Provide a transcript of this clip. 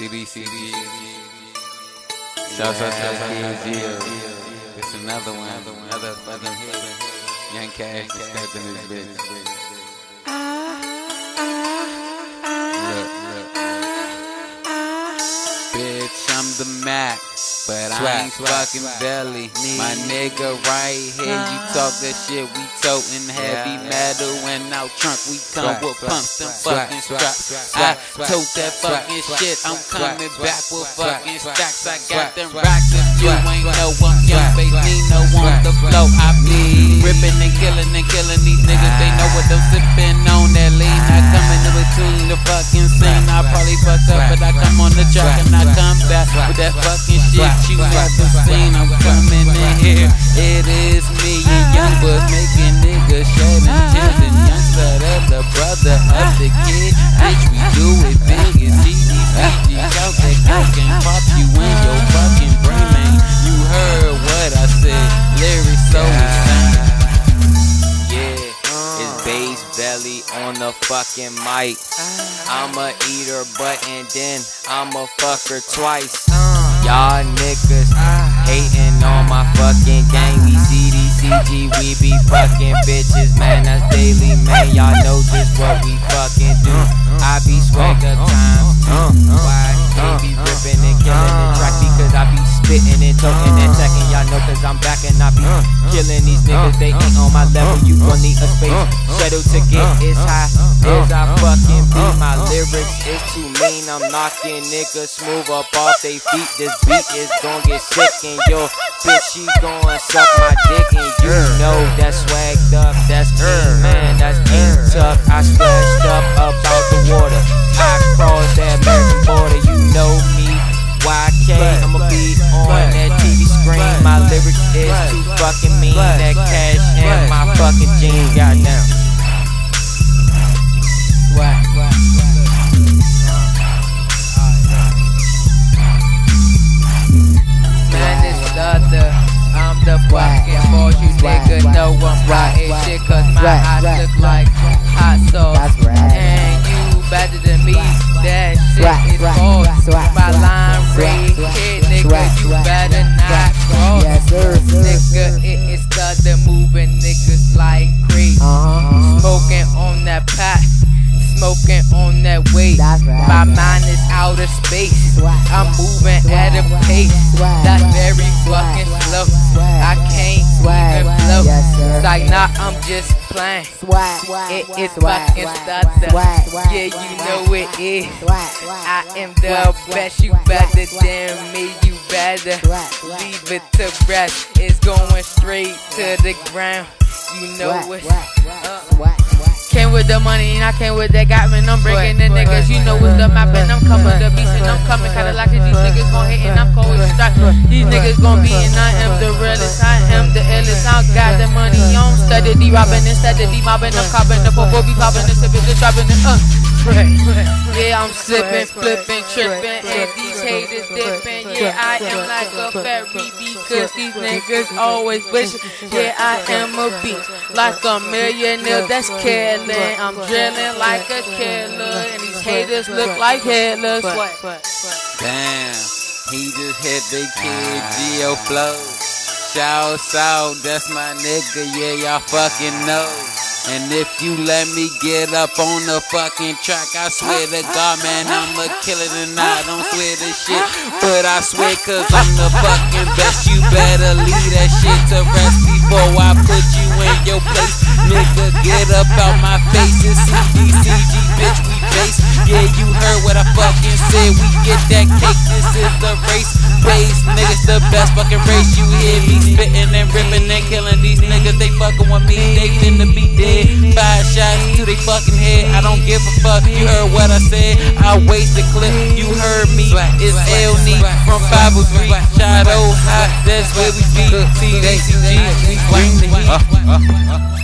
CDCG. Shouts out to KG. It's another one, another fucking hit. Young Cash is stepping this bitch. Look. Bitch, I'm the Mac, but I ain't fucking belly. My nigga right here, you talk that shit, we totin' heavy metal and out trunk. We come with pumps and fucking straps. I tote that fucking shit, I'm coming back with fucking stacks. I got them racks. If you ain't know I'm young, face Nino on the flow. I be ripping and killing these niggas. They know what I'm sipping on that lean. I coming in between the fucking scene. I probably fuck up, but I come on the track and I come back with that fucking shit you never seen. I'm coming in here. It is me and Young Bucks making niggas shedding tears. And Youngster, the brother of the kid. Bitch, we do it big and CDCG. Count that coke and pop you in your fucking brain, man. You heard what I said. Lyrics so insane. Yeah, it's bass belly on the fucking mic. I'm a eater, but and then I'm a fucker twice. Y'all niggas hating on my fucking gang. We CDCG, we be fucking bitches, man. That's daily, man. Y'all know just what we fucking do. I be swagger times two. Why they be ripping and killing the track? Because I be spitting and talking and checking. Y'all know cause I'm back and I be killing these niggas. They ain't on my level. You gon' need a space shuttle to get as high as I fucking be. My lyrics is too mean. I'm knocking niggas smooth up off they feet. This beat is gon' get sick and yo bitch, she gon' suck my dick. And you know that's swagged up, that's king, man, that's king tuck. I splashed up about the water, I crossed that American border. You know me, YK, I'ma be on that TV screen. My lyrics is too fucking mean. That cash and my fucking jeans, goddamn. I'm the fucking boss, you nigga know I'm riding shit. Cause my eyes look like hot sauce. And you better than me, that shit is false. My line right here, nigga, you better not cross. Nigga, it is started moving niggas like crazy. Smoking on that pot, smoking on that weight. My mind is outer space. I'm moving at a pace that's very fucking slow. I can't even flow. It's like, nah, I'm just playing. It is fucking stutter. Yeah, you know it is. I am the best. You better than me. You better leave it to rest. It's going straight to the ground. You know what's Came with the money and I came with that got me. I'm bringing the niggas, you know what's the map. And I'm coming the beast and I'm coming kinda like it. These niggas gon' hit and I'm cold as strike. These niggas gon' be and I am the realest. I am the illest. I got the money on. Steady robbing instead of mobbing. I'm copping the popo, be popping the sipping, just dropping it. Yeah, I'm slipping, flipping, tripping, and these haters dipping. Yeah, I am like a fairy because these niggas always wishing. Yeah, I am a beast, like a millionaire that's killing. I'm drilling like a killer, and these haters look like Hitler. Damn, he just hit the kid Geo flow. Shouts out, that's my nigga, yeah, y'all fucking know. And if you let me get up on the fucking track, I swear to God, man, I'ma kill it. And I don't swear to shit, but I swear cause I'm the fucking best. You better leave that shit to rest before I put you in your place. Nigga, get up out my face. It's CDCG, bitch, we base. Yeah, you heard what I fucking said. We get that cake, this is the race. Base, niggas the best fucking race. You hear me spitting and ripping and killing these niggas. They fucking with me, they finna be dead. 5 shots to they fucking head. I don't give a fuck. You heard what I said. I waste the clip. You heard me. It's LNE from 503. Shadow high. That's where we be. CDCG. We bring the heat.